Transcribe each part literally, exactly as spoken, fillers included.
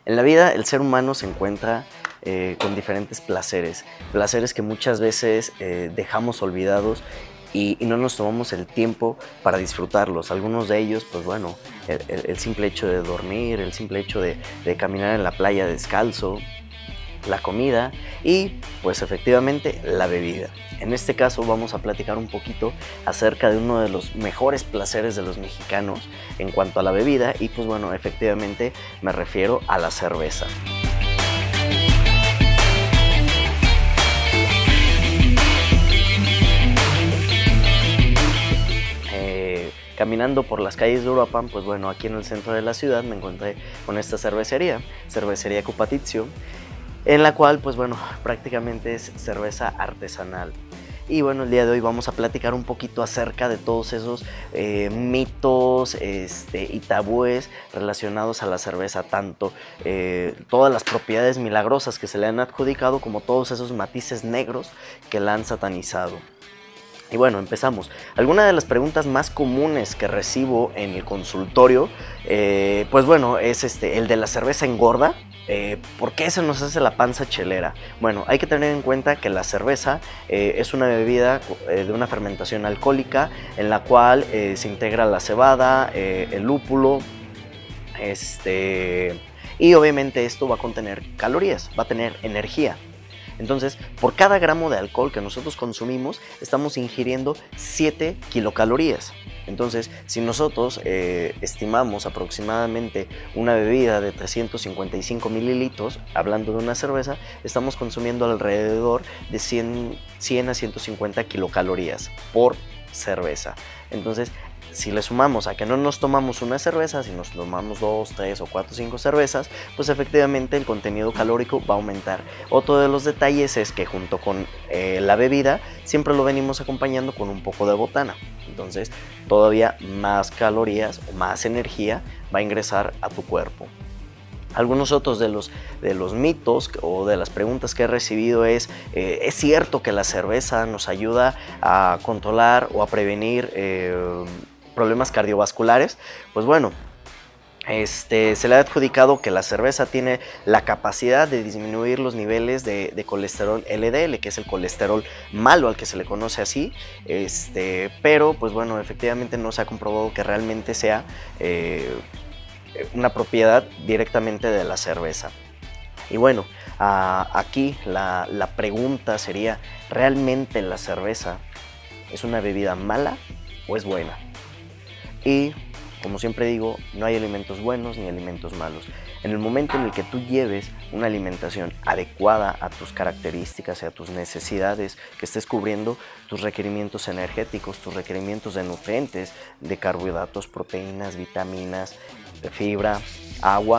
En la vida el ser humano se encuentra eh, con diferentes placeres, placeres que muchas veces eh, dejamos olvidados y, y no nos tomamos el tiempo para disfrutarlos. Algunos de ellos, pues bueno, el, el, el simple hecho de dormir, el simple hecho de, de caminar en la playa descalzo, la comida y pues efectivamente la bebida. En este caso vamos a platicar un poquito acerca de uno de los mejores placeres de los mexicanos en cuanto a la bebida y pues bueno, efectivamente me refiero a la cerveza. Eh, caminando por las calles de Uruapan, pues bueno, aquí en el centro de la ciudad me encontré con esta cervecería, Cervecería Cupatizio, en la cual, pues bueno, prácticamente es cerveza artesanal. Y bueno, el día de hoy vamos a platicar un poquito acerca de todos esos eh, mitos este, y tabúes relacionados a la cerveza, tanto eh, todas las propiedades milagrosas que se le han adjudicado como todos esos matices negros que la han satanizado. Y bueno, empezamos. Alguna de las preguntas más comunes que recibo en el consultorio, eh, pues bueno, es este, el de la cerveza engorda. Eh, ¿Por qué se nos hace la panza chelera? Bueno, hay que tener en cuenta que la cerveza eh, es una bebida eh, de una fermentación alcohólica en la cual eh, se integra la cebada, eh, el lúpulo, este, y obviamente esto va a contener calorías, va a tener energía. Entonces, por cada gramo de alcohol que nosotros consumimos, estamos ingiriendo siete kilocalorías. Entonces, si nosotros eh, estimamos aproximadamente una bebida de trescientos cincuenta y cinco mililitros, hablando de una cerveza, estamos consumiendo alrededor de cien, cien a ciento cincuenta kilocalorías por cerveza. Entonces, si le sumamos a que no nos tomamos una cerveza, si nos tomamos dos, tres o cuatro, cinco cervezas, pues efectivamente el contenido calórico va a aumentar. Otro de los detalles es que junto con eh, la bebida siempre lo venimos acompañando con un poco de botana. Entonces todavía más calorías o más energía va a ingresar a tu cuerpo. Algunos otros de los, de los mitos o de las preguntas que he recibido es, eh, ¿es cierto que la cerveza nos ayuda a controlar o a prevenir eh, problemas cardiovasculares? Pues bueno, este, se le ha adjudicado que la cerveza tiene la capacidad de disminuir los niveles de, de colesterol L D L, que es el colesterol malo al que se le conoce así, este, pero pues bueno, efectivamente no se ha comprobado que realmente sea eh, una propiedad directamente de la cerveza. Y bueno, uh, aquí la, la pregunta sería, ¿realmente la cerveza es una bebida mala o es buena? Y como siempre digo, no hay alimentos buenos ni alimentos malos. En el momento en el que tú lleves una alimentación adecuada a tus características y a tus necesidades, que estés cubriendo tus requerimientos energéticos, tus requerimientos de nutrientes, de carbohidratos, proteínas, vitaminas, de fibra, agua,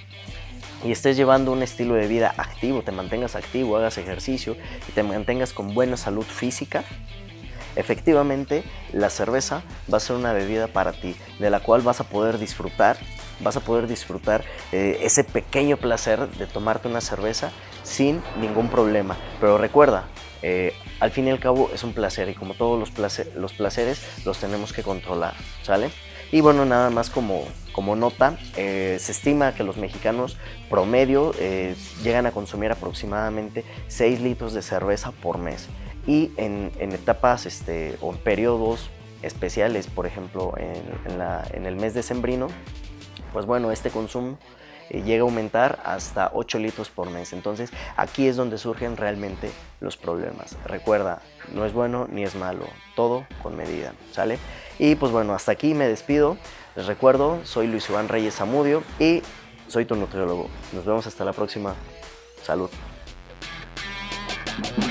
y estés llevando un estilo de vida activo, te mantengas activo, hagas ejercicio y te mantengas con buena salud física, efectivamente la cerveza va a ser una bebida para ti, de la cual vas a poder disfrutar, vas a poder disfrutar eh, ese pequeño placer de tomarte una cerveza sin ningún problema. Pero recuerda, eh, al fin y al cabo es un placer y como todos los, placer, los placeres los tenemos que controlar, ¿sale? Y bueno, nada más como, como nota, eh, se estima que los mexicanos promedio eh, llegan a consumir aproximadamente seis litros de cerveza por mes. Y en, en etapas este, o en periodos especiales, por ejemplo en, en, la, en el mes decembrino, pues bueno, este consumo eh, llega a aumentar hasta ocho litros por mes. Entonces aquí es donde surgen realmente los problemas. Recuerda, no es bueno ni es malo, todo con medida, ¿sale? Y pues bueno, hasta aquí me despido. Les recuerdo, soy Luis Iván Reyes Zamudio y soy tu nutriólogo. Nos vemos hasta la próxima. Salud.